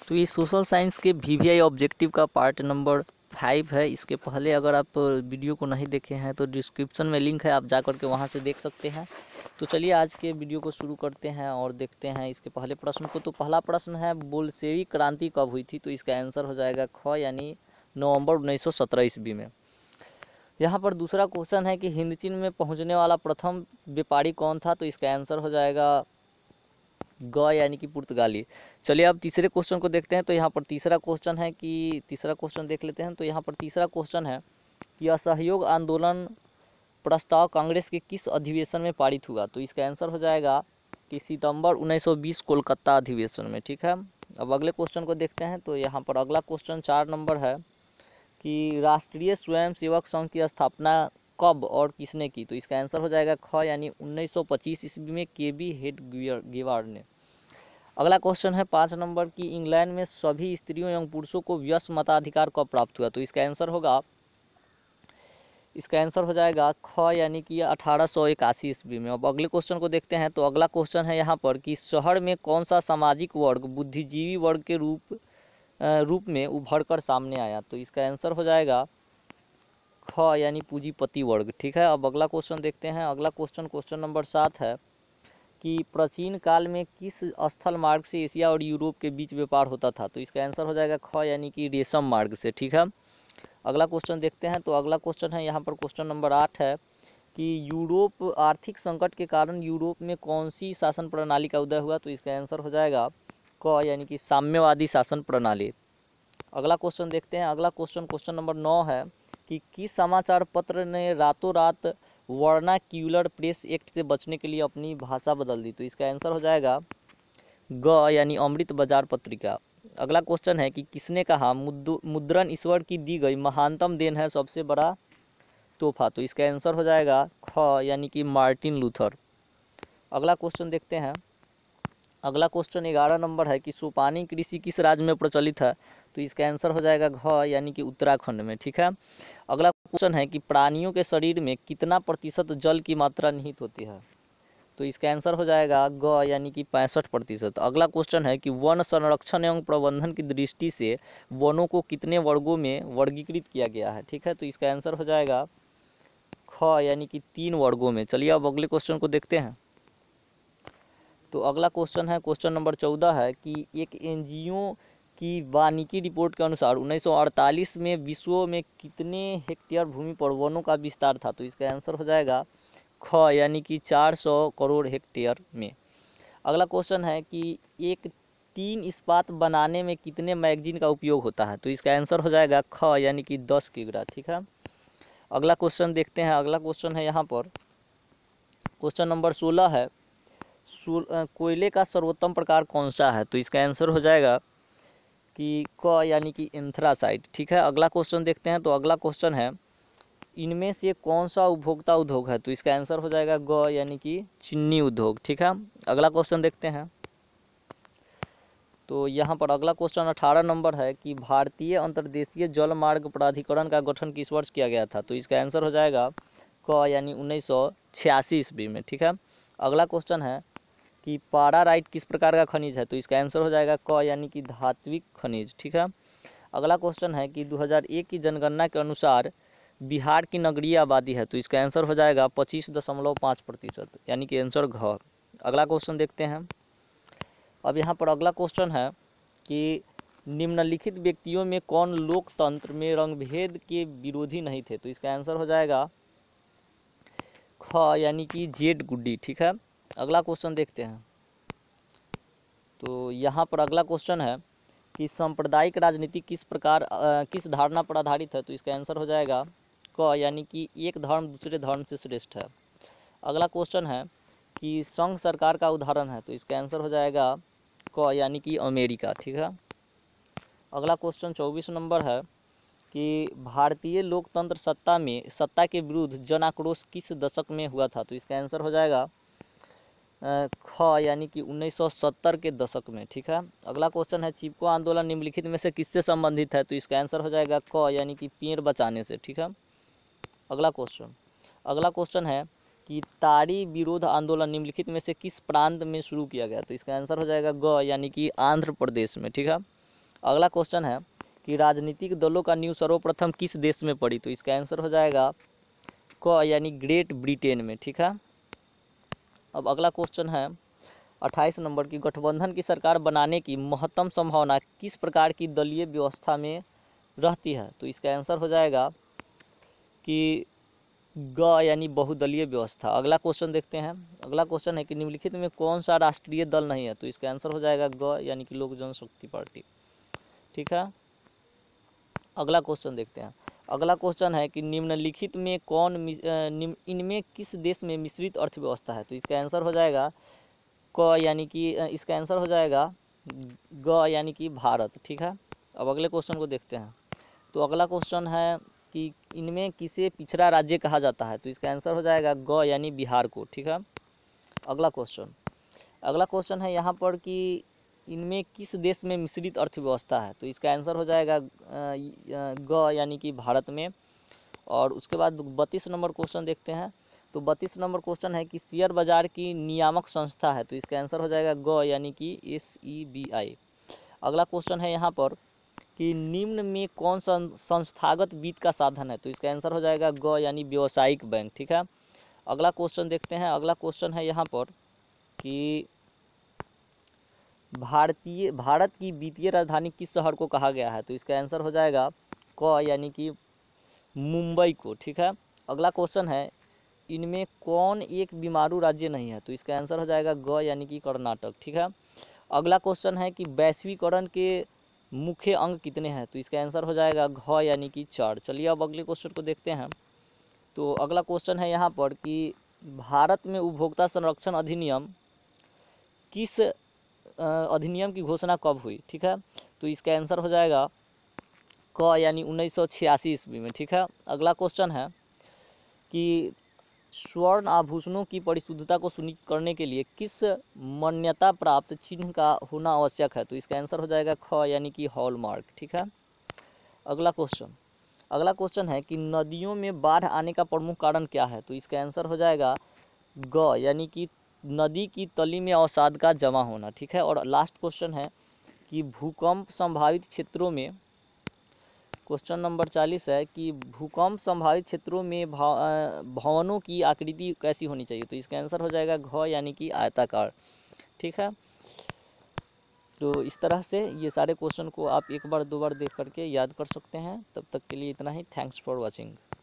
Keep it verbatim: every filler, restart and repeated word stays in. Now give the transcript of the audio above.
तो ये social science के वी वी आई ऑब्जेक्टिव का पार्ट नंबर फाइव है। इसके पहले अगर आप वीडियो को नहीं देखे हैं तो डिस्क्रिप्शन में लिंक है, आप जा कर के वहाँ से देख सकते हैं। तो चलिए आज के वीडियो को शुरू करते हैं और देखते हैं इसके पहले प्रश्न को। तो पहला प्रश्न है, बोल्शेविक क्रांति कब हुई थी? तो इसका आंसर हो जाएगा ख, यानी नवंबर उन्नीस सौ सत्रह ईस्वी में। यहाँ पर दूसरा क्वेश्चन है कि हिंद चीन में पहुँचने वाला प्रथम व्यापारी कौन था? तो इसका आंसर हो जाएगा ग, यानी कि पुर्तगाली। चलिए अब तीसरे क्वेश्चन को देखते हैं। तो यहाँ पर तीसरा क्वेश्चन है कि तीसरा क्वेश्चन देख लेते हैं। तो यहाँ पर तीसरा क्वेश्चन है कि असहयोग आंदोलन प्रस्ताव कांग्रेस के किस अधिवेशन में पारित हुआ? तो इसका आंसर हो जाएगा कि सितंबर उन्नीस सौ बीस कोलकाता अधिवेशन में। ठीक है, अब अगले क्वेश्चन को देखते हैं। तो यहाँ पर अगला क्वेश्चन चार नंबर है कि राष्ट्रीय स्वयंसेवक संघ की स्थापना कब और किसने की? तो इसका आंसर हो जाएगा ख, यानी उन्नीस सौ पच्चीस ईस्वी में के बी हेडगेवार ने। अगला क्वेश्चन है पाँच नंबर की इंग्लैंड में सभी स्त्रियों एवं पुरुषों को व्यस्क मताधिकार कब प्राप्त हुआ? तो इसका आंसर होगा इसका आंसर हो जाएगा ख, यानी कि अठारह सौ इक्यासी ईस्वी में। अब अगले क्वेश्चन को देखते हैं। तो अगला क्वेश्चन है यहाँ पर कि शहर में कौन सा सामाजिक वर्ग बुद्धिजीवी वर्ग के रूप रूप में उभर कर सामने आया? तो इसका आंसर हो जाएगा ख, यानी पूंजीपति वर्ग। ठीक है, अब अगला क्वेश्चन देखते हैं। अगला क्वेश्चन क्वेश्चन नंबर सात है कि प्राचीन काल में किस स्थल मार्ग से एशिया और यूरोप के बीच व्यापार होता था? तो इसका आंसर हो जाएगा ख, यानी कि रेशम मार्ग से। ठीक है, अगला क्वेश्चन देखते हैं। तो अगला क्वेश्चन है यहाँ पर क्वेश्चन नंबर आठ है कि यूरोप आर्थिक संकट के कारण यूरोप में कौन सी शासन प्रणाली का उदय हुआ? तो इसका आंसर हो जाएगा क, यानी कि साम्यवादी शासन प्रणाली। अगला क्वेश्चन देखते हैं। अगला क्वेश्चन क्वेश्चन नंबर नौ है कि किस समाचार पत्र ने रातों रात वर्नाक्यूलर प्रेस एक्ट से बचने के लिए अपनी भाषा बदल दी? तो इसका आंसर हो जाएगा ग, यानी अमृत बाजार पत्रिका। अगला क्वेश्चन है कि किसने कहा मुद्रण ईश्वर की दी गई महानतम देन है, सबसे बड़ा तोहफा? तो इसका आंसर हो जाएगा ख, यानी कि मार्टिन लूथर। अगला क्वेश्चन देखते हैं। अगला क्वेश्चन ग्यारह नंबर है कि सोपानी कृषि किस राज्य में प्रचलित है? तो इसका आंसर हो जाएगा घ, यानी कि उत्तराखंड में। ठीक है, अगला क्वेश्चन है कि प्राणियों के शरीर में कितना प्रतिशत जल की मात्रा निहित होती है? तो इसका आंसर हो जाएगा ग, यानी कि पैंसठ प्रतिशत। अगला क्वेश्चन है कि वन संरक्षण एवं प्रबंधन की दृष्टि से वनों को कितने वर्गों में वर्गीकृत किया गया है? ठीक है, तो इसका आंसर हो जाएगा ख, यानी कि तीन वर्गों में। चलिए अब अगले क्वेश्चन को देखते हैं। तो अगला क्वेश्चन है क्वेश्चन नंबर चौदह है कि एक एनजीओ की वानिकी रिपोर्ट के अनुसार उन्नीस सौ अड़तालीस में विश्व में कितने हेक्टेयर भूमि पर वनों का विस्तार था? तो इसका आंसर हो जाएगा ख, यानी कि चार सौ करोड़ हेक्टेयर में। अगला क्वेश्चन है कि एक टीन इस्पात बनाने में कितने मैगजीन का उपयोग होता है? तो इसका आंसर हो जाएगा ख, यानी कि दस किग्रा। ठीक है, अगला क्वेश्चन देखते हैं। अगला क्वेश्चन है यहाँ पर क्वेश्चन नंबर सोलह है, कोयले का सर्वोत्तम प्रकार कौन सा है? तो इसका आंसर हो जाएगा कि क, यानी कि एंथ्रासाइट। ठीक है, अगला क्वेश्चन देखते हैं। तो अगला क्वेश्चन है इनमें से कौन सा उपभोक्ता उद्योग है? तो इसका आंसर हो जाएगा ग, यानी कि चीनी उद्योग। ठीक है, अगला क्वेश्चन देखते हैं। तो यहाँ पर अगला क्वेश्चन अठारह नंबर है कि भारतीय अंतर्देशीय जल मार्ग प्राधिकरण का गठन किस वर्ष किया गया था? तो इसका आंसर हो जाएगा क, यानी उन्नीस सौ छियासी ईस्वी में। ठीक है, अगला क्वेश्चन है कि पाराराइट किस प्रकार का खनिज है? तो इसका आंसर हो जाएगा क, यानी कि धात्विक खनिज। ठीक है, अगला क्वेश्चन है कि दो हज़ार एक की जनगणना के अनुसार बिहार की नगरीय आबादी है? तो इसका आंसर हो जाएगा पच्चीस दशमलव पाँच प्रतिशत, यानी कि आंसर घ। अगला क्वेश्चन देखते हैं। अब यहाँ पर अगला क्वेश्चन है कि निम्नलिखित व्यक्तियों में कौन लोकतंत्र में रंगभेद के विरोधी नहीं थे? तो इसका आंसर हो जाएगा ख, यानी कि जेड गुड्डी। ठीक है, अगला क्वेश्चन देखते हैं। तो यहाँ पर अगला क्वेश्चन है कि सांप्रदायिक राजनीति किस प्रकार आ, किस धारणा पर आधारित है? तो इसका आंसर हो जाएगा क, यानी कि एक धर्म दूसरे धर्म से श्रेष्ठ है। अगला क्वेश्चन है कि संघ सरकार का उदाहरण है? तो इसका आंसर हो जाएगा क, यानी कि अमेरिका। ठीक है, अगला क्वेश्चन चौबीस नंबर है कि भारतीय लोकतंत्र सत्ता में सत्ता के विरुद्ध जन आक्रोश किस दशक में हुआ था? तो इसका आंसर हो जाएगा ख, यानी कि उन्नीस सौ सत्तर के दशक में। ठीक है, अगला क्वेश्चन है चिपको आंदोलन निम्नलिखित में से किससे संबंधित है? तो इसका आंसर हो जाएगा क, यानी कि पेड़ बचाने से। ठीक है, अगला क्वेश्चन अगला क्वेश्चन है कि ताड़ी विरोध आंदोलन निम्नलिखित में से किस प्रांत में शुरू किया गया? तो इसका आंसर हो जाएगा ग, यानी कि आंध्र प्रदेश में। ठीक है, अगला क्वेश्चन है कि राजनीतिक दलों का न्यू सर्वप्रथम किस देश में पड़ी, तो इसका आंसर हो जाएगा क यानी ग्रेट ब्रिटेन में। ठीक है। अब अगला क्वेश्चन है अट्ठाईस नंबर की, गठबंधन की सरकार बनाने की महत्तम संभावना किस प्रकार की दलीय व्यवस्था में रहती है, तो इसका आंसर हो जाएगा कि ग यानी बहुदलीय व्यवस्था। अगला क्वेश्चन देखते हैं। अगला क्वेश्चन है कि निम्नलिखित में कौन सा राष्ट्रीय दल नहीं है, तो इसका आंसर हो जाएगा ग यानी कि लोक जनशक्ति पार्टी। ठीक है। अगला क्वेश्चन देखते हैं। अगला क्वेश्चन है कि निम्नलिखित में कौन निम्न इनमें किस देश में मिश्रित अर्थव्यवस्था है, तो इसका आंसर हो जाएगा क यानी कि इसका आंसर हो जाएगा ग यानी कि भारत। ठीक है। अब अगले क्वेश्चन को देखते हैं। तो अगला क्वेश्चन है कि इनमें किसे पिछड़ा राज्य कहा जाता है, तो इसका आंसर हो जाएगा ग यानी बिहार को। ठीक है। अगला क्वेश्चन अगला क्वेश्चन है यहाँ पर कि इनमें किस देश में मिश्रित अर्थव्यवस्था है, तो इसका आंसर हो जाएगा ग यानी कि भारत में। और उसके बाद बत्तीस नंबर क्वेश्चन देखते हैं। तो बत्तीस नंबर क्वेश्चन है कि शेयर बाजार की नियामक संस्था है, तो इसका आंसर हो जाएगा ग यानी कि एस ई बी आई। अगला क्वेश्चन है यहाँ पर कि निम्न में कौन सा संस्थागत वित्त का साधन है, तो इसका आंसर हो जाएगा ग यानी व्यावसायिक बैंक। ठीक है। अगला क्वेश्चन देखते हैं। अगला क्वेश्चन है यहाँ पर कि भारतीय भारत की वित्तीय राजधानी किस शहर को कहा गया है, तो इसका आंसर हो जाएगा क यानी कि मुंबई को। ठीक है। अगला क्वेश्चन है इनमें कौन एक बीमारू राज्य नहीं है, तो इसका आंसर हो जाएगा ग यानी कि कर्नाटक। ठीक है। अगला क्वेश्चन है कि वैश्वीकरण के मुख्य अंग कितने हैं, तो इसका आंसर हो जाएगा घ यानी कि चार। चलिए अब अगले क्वेश्चन को देखते हैं। तो अगला क्वेश्चन है यहाँ पर कि भारत में उपभोक्ता संरक्षण अधिनियम किस अधिनियम की घोषणा कब हुई। ठीक है। तो इसका आंसर हो जाएगा क यानी उन्नीस सौ छियासी ईस्वी में। ठीक है। अगला क्वेश्चन है कि स्वर्ण आभूषणों की परिशुद्धता को सुनिश्चित करने के लिए किस मान्यता प्राप्त चिन्ह का होना आवश्यक है, तो इसका आंसर हो जाएगा ख यानी कि हॉलमार्क। ठीक है। अगला क्वेश्चन अगला क्वेश्चन है कि नदियों में बाढ़ आने का प्रमुख कारण क्या है, तो इसका आंसर हो जाएगा ग यानी कि नदी की तली में अवसाद का जमा होना। ठीक है। और लास्ट क्वेश्चन है कि भूकंप संभावित क्षेत्रों में, क्वेश्चन नंबर चालीस है कि भूकंप संभावित क्षेत्रों में भवनों की आकृति कैसी होनी चाहिए, तो इसका आंसर हो जाएगा घ यानी कि आयताकार। ठीक है। तो इस तरह से ये सारे क्वेश्चन को आप एक बार दो बार देख करके याद कर सकते हैं। तब तक के लिए इतना ही। Thanks for watching.